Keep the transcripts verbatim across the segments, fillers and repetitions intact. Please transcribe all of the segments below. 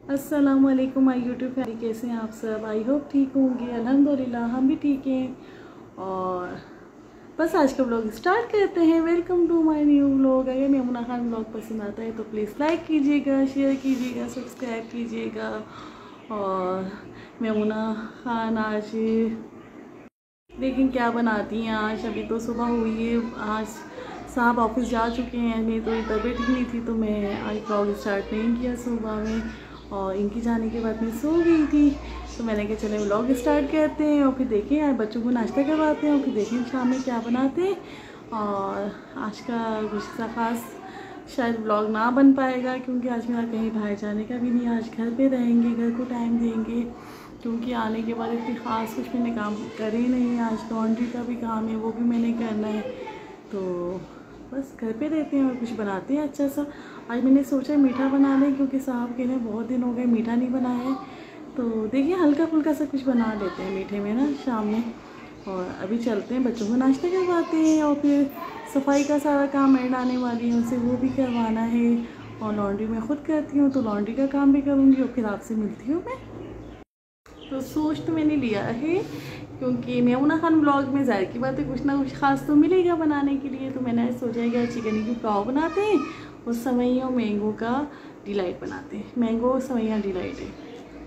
अस्सलाम वालेकुम my YouTube family, कैसे हैं आप सब। आई होप ठीक होंगे। अल्हम्दुलिल्लाह हम भी ठीक हैं। और बस आज का ब्लॉग स्टार्ट करते हैं। Welcome to my new blog. अगर मेमुना खान ब्लॉग पसंद आता है तो प्लीज़ लाइक कीजिएगा, शेयर कीजिएगा, सब्सक्राइब कीजिएगा। और मेमुना खान आज लेकिन क्या बनाती हैं आज। अभी तो सुबह हुई है, आज साहब ऑफिस जा चुके हैं। मेरी थोड़ी तबीयत ठीक नहीं थी तो मैं आज ब्लॉग स्टार्ट नहीं किया सुबह में। और इनकी जाने के बाद मैं सो गई थी तो मैंने कहा चले व्लॉग स्टार्ट करते हैं और फिर देखें यार बच्चों को नाश्ता करवाते हैं और फिर देखें शाम में क्या बनाते हैं। और आज का कुछ सा खास शायद व्लॉग ना बन पाएगा क्योंकि आज मेरा कहीं बाहर जाने का भी नहीं। आज घर पे रहेंगे, घर को टाइम देंगे क्योंकि आने के बाद इतनी ख़ास कुछ मैंने काम करे ही नहीं। आज लॉन्ड्री का भी काम है, वो भी मैंने करना है। तो बस घर पे रहते हैं और कुछ बनाते हैं अच्छा सा। आज मैंने सोचा मीठा बना लें क्योंकि साहब के लिए बहुत दिन हो गए मीठा नहीं बनाया है। तो देखिए हल्का फुल्का सा कुछ बना लेते हैं मीठे में ना शाम में। और अभी चलते हैं, बच्चों को नाश्ता करवाते हैं और फिर सफाई का सारा काम मैं डालने वाली हूँ, उसे वो भी करवाना है। और लॉन्ड्री मैं खुद करती हूँ तो लॉन्ड्री का काम भी करूँगी और फिर आपसे मिलती हूँ मैं। तो सोच तो मैंने लिया है क्योंकि मेमुना खान ब्लॉग में ज़ाहिर की बात है कुछ ना कुछ ख़ास तो मिलेगा बनाने के लिए। तो मैंने सोचा है कि चिकन की पुलाव बनाते हैं और सवैयाँ मैंगो का डिलाइट बनाते हैं। मैंगो सवैयाँ डिलाइट है।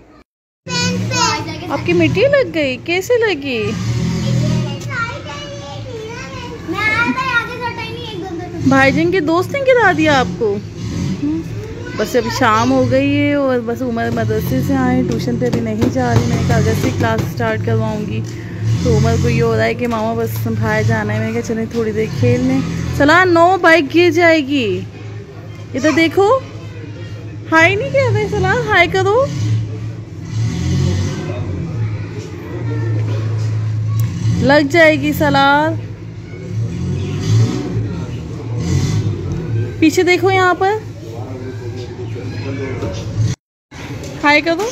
आपकी मिट्टी लग गई, कैसे लगी? भाईजान के दोस्त ने गिरा दिया आपको। बस अभी शाम हो गई है और बस उमर मदरसे से आए, ट्यूशन पे अभी नहीं जा रही। मैंने कहा अगस्त से क्लास स्टार्ट करवाऊँगी तो उमर को ये हो रहा है कि मामा बस बाहर जाना है। मैंने कहा चलें थोड़ी देर खेल लें। सलाह नो, बाइक गिर जाएगी। इधर देखो, हाय नहीं कर रहे सलाह, हाय करो। लग जाएगी सलाह। पीछे देखो, यहाँ पर हाय करो।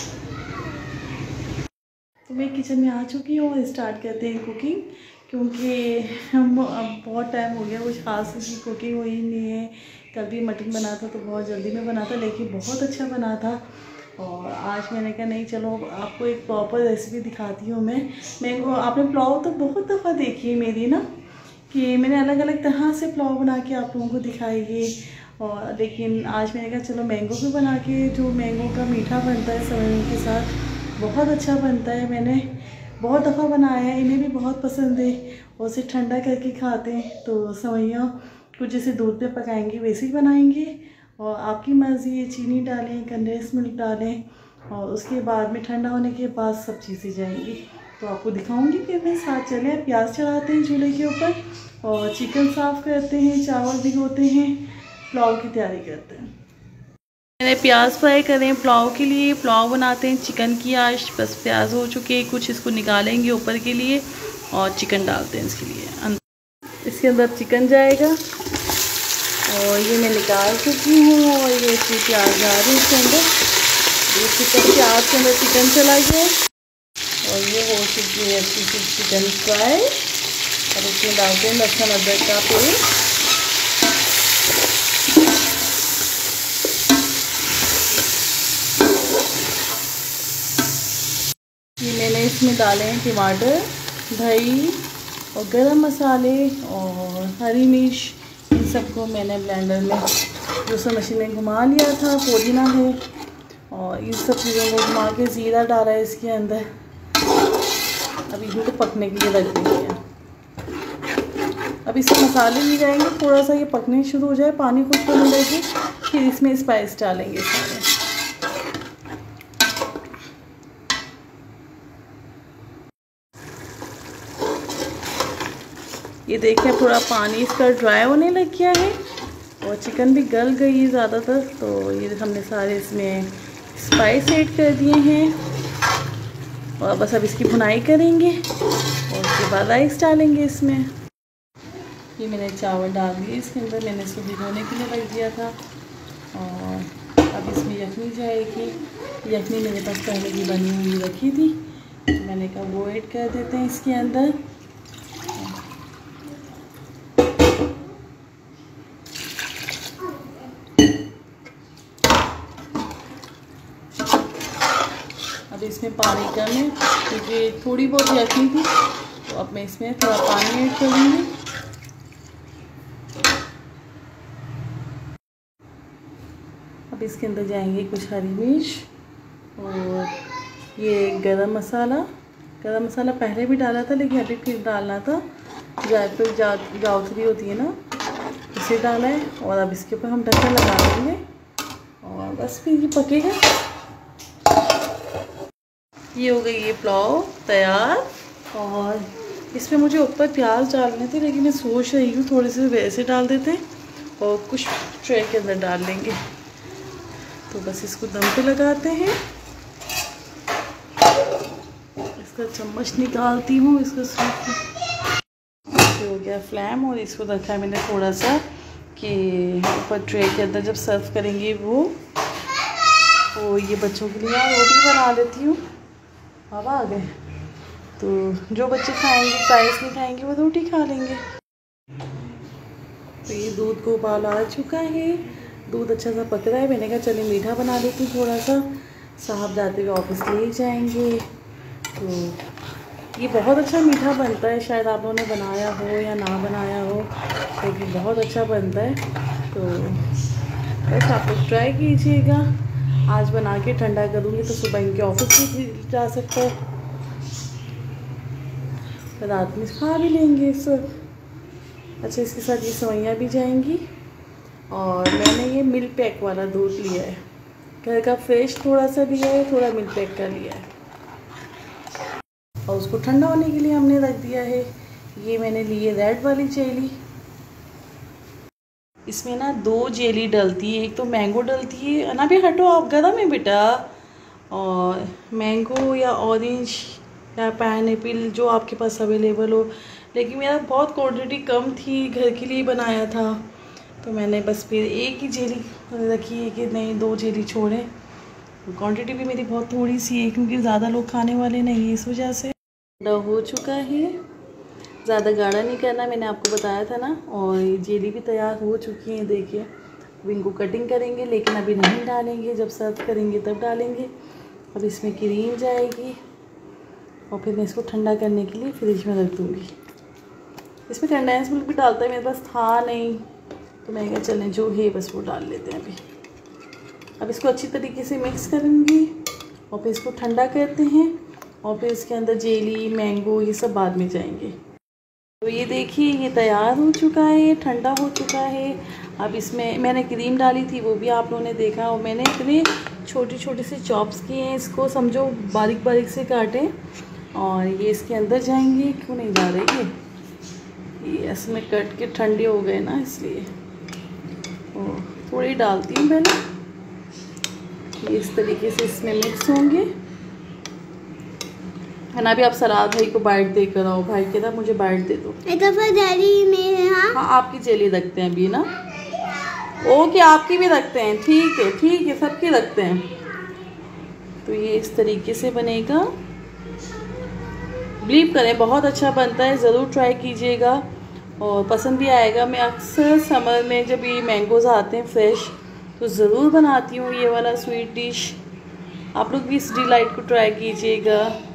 तो मैं किचन में आ चुकी हूँ और स्टार्ट करते हैं कुकिंग क्योंकि हम अब बहुत टाइम हो गया कुछ खास की कुकिंग हुई नहीं है। कल भी मटन बना था तो बहुत जल्दी में बना था लेकिन बहुत अच्छा बना था। और आज मैंने कहा नहीं चलो आपको एक प्रॉपर रेसिपी दिखाती हूँ मैं। मैंगो आपने पुलाव तो बहुत दफ़ा देखी है मेरी ना कि मैंने अलग अलग तरह से पुलाव बना के आप लोगों को दिखाई है। और लेकिन आज मैंने कहा चलो मैंगो भी बना के, जो मैंगो का मीठा बनता है सवैयों के साथ बहुत अच्छा बनता है। मैंने बहुत दफ़ा बनाया है, इन्हें भी बहुत पसंद है और उसे ठंडा करके खाते हैं। तो सवैयाँ कुछ जैसे दूध पे पकाएंगे वैसे ही बनाएंगे और आपकी मर्ज़ी है, चीनी डालें, कंडेंस मिल्क डालें और उसके बाद में ठंडा होने के बाद सब चीज़ें जाएंगी। तो आपको दिखाऊंगी फिर मैं, साथ चले। प्याज चढ़ाते हैं चूल्हे के ऊपर और चिकन साफ़ करते हैं, चावल भिगोते हैं, पुलाव की तैयारी करते हैं। मैंने प्याज फ्राई करें पुलाव के लिए, पुलाव बनाते हैं चिकन की आज। बस प्याज हो चुके कुछ, इसको निकालेंगे ऊपर के लिए और चिकन डालते हैं इसके लिए। इसके अंदर चिकन जाएगा और ये मैं निकाल चुकी हूँ और ये इसकी प्याज आ रही है इसके अंदर। ये चिकन प्याज के अंदर चिकन चला गया और ये हो चुकी है अच्छी सी चिकन फ्राई। और इसमें डालते हैं लहसुन अदरक का पेस्ट। ये मैंने इसमें डाले हैं टमाटर, दही और गरम मसाले और हरी मिर्च। इन सबको मैंने ब्लेंडर में जूसर मशीन में घुमा लिया था। पुदीना है और इन सब चीज़ों को घुमा के ज़ीरा डाला है इसके अंदर। अब इनको पकने के लिए रख देंगे। अब इसमें मसाले भी जाएंगे, थोड़ा सा ये पकने शुरू हो जाए, पानी खुश्क होने लगे, फिर इसमें स्पाइस डालेंगे सारे। ये देखिए पूरा पानी इसका ड्राई होने लग गया है और चिकन भी गल गई है ज़्यादातर। तो ये हमने सारे इसमें स्पाइस ऐड कर दिए हैं और बस अब इसकी भुनाई करेंगे और उसके बाद राइस डालेंगे इसमें। ये मैंने चावल डाल दिए इसके अंदर, मैंने इसको भिगोने के लिए रख दिया था। और अब इसमें यखनी जाएगी। यखनी मेरे पास पहले की बनी हुई रखी थी तो मैंने कहा वो ऐड कर देते हैं इसके अंदर। अब इसमें पानी कम है क्योंकि थोड़ी बहुत रखनी थी, तो अब मैं इसमें थोड़ा पानी ऐड करूँगी। अब इसके अंदर जाएंगे कुछ हरी मिर्च और ये गरम मसाला। गरम मसाला पहले भी डाला था लेकिन अभी फिर डालना था। जायफल जा जावित्री होती है ना, इसे डाला है। और अब इसके ऊपर हम ढक्कन लगा देंगे और बस फिर ये पकेगा। ये हो गई ये पुलाव तैयार। और इसमें मुझे ऊपर प्याज डालने थे लेकिन मैं सोच रही हूँ थोड़े से वैसे डाल देते और कुछ ट्रे के अंदर डाल लेंगे। तो बस इसको दम पे लगाते हैं। इसका चम्मच निकालती हूँ, इसको हो गया फ्लेम और इसको रखा है मैंने थोड़ा सा कि ऊपर ट्रे के अंदर जब सर्व करेंगे वो। तो ये बच्चों के लिए रोटी बना लेती हूँ। अब आ गए तो जो बच्चे खाएंगे राइस नहीं खाएंगे वो रोटी खा लेंगे। तो ये दूध को उबाल आ चुका है, दूध अच्छा सा पक रहा है। मैंने कहा चलिए मीठा बना लेती हूँ थोड़ा सा, साहब जाते हुए ऑफिस ले जाएंगे। तो ये बहुत अच्छा मीठा बनता है, शायद आप लोगों ने बनाया हो या ना बनाया हो, लेकिन तो बहुत अच्छा बनता है। तो बस आप लोग ट्राई कीजिएगा। आज बना के ठंडा करूँगी तो सुबह इनके ऑफिस भी जा सकता है, रात में खा भी लेंगे सब। अच्छा इसके साथ ये सेवइयाँ भी जाएंगी। और मैंने ये मिल्क पैक वाला दूध लिया है, घर का फ्रेश थोड़ा सा लिया है, थोड़ा मिल्क पैक का लिया है। और उसको ठंडा होने के लिए हमने रख दिया है। ये मैंने ली है रेड वाली जेली। इसमें ना दो जेली डलती है, एक तो मैंगो डलती है। अना भी हटो आप, गरम है बेटा। और मैंगो या ऑरेंज या पाइनएप्पल जो आपके पास अवेलेबल हो, लेकिन मेरा बहुत क्वांटिटी कम थी, घर के लिए बनाया था तो मैंने बस फिर एक ही जेली रखी है कि नहीं दो जेली छोड़ें। क्वांटिटी भी मेरी बहुत थोड़ी सी है क्योंकि ज़्यादा लोग खाने वाले नहीं है, इस वजह से। हो चुका है, ज़्यादा गाढ़ा नहीं करना, मैंने आपको बताया था ना। और ये जेली भी तैयार हो चुकी है, देखिए। अब इनको कटिंग करेंगे लेकिन अभी नहीं डालेंगे, जब सर्व करेंगे तब डालेंगे। अब इसमें क्रीम जाएगी और फिर मैं इसको ठंडा करने के लिए फ्रिज में रख दूँगी। इसमें कंडेंस मिल्क भी डालता है, मेरे पास था नहीं तो मैं क्या चलें जो है बस वो डाल लेते हैं अभी। अब इसको अच्छी तरीके से मिक्स करूँगी और फिर इसको ठंडा करते हैं और फिर इसके अंदर जेली मैंगो ये सब बाद में जाएंगे। तो ये देखिए ये तैयार हो चुका है, ठंडा हो चुका है। अब इसमें मैंने क्रीम डाली थी वो भी आप लोगों ने देखा, और मैंने इतने छोटे छोटे से चॉप्स किए हैं, इसको समझो बारीक बारीक से काटें और ये इसके अंदर जाएंगे। क्यों नहीं जा रही है ये, इसमें कट के ठंडे हो गए ना इसलिए। और थोड़ी डालती हूँ पहले, ये इस तरीके से इसमें मिक्स होंगे। है ना, भी आप सलाद भाई को बाइट दे कर आओ। भाई कहता मुझे बाइट दे दो। जेली में हाँ? हाँ आपकी जेली रखते हैं अभी ना। ओके आपकी भी रखते हैं, ठीक है ठीक है सबकी रखते हैं। तो ये इस तरीके से बनेगा। बिलीव करें बहुत अच्छा बनता है, ज़रूर ट्राई कीजिएगा और पसंद भी आएगा। मैं अक्सर समर में जब ये मैंगोज़ आते हैं फ्रेश तो ज़रूर बनाती हूँ ये वाला स्वीट डिश। आप लोग भी इस डिलाइट को ट्राई कीजिएगा।